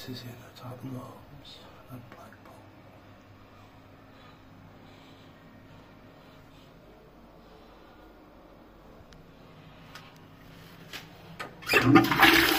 This is in a Dutton Arms at Blackpool.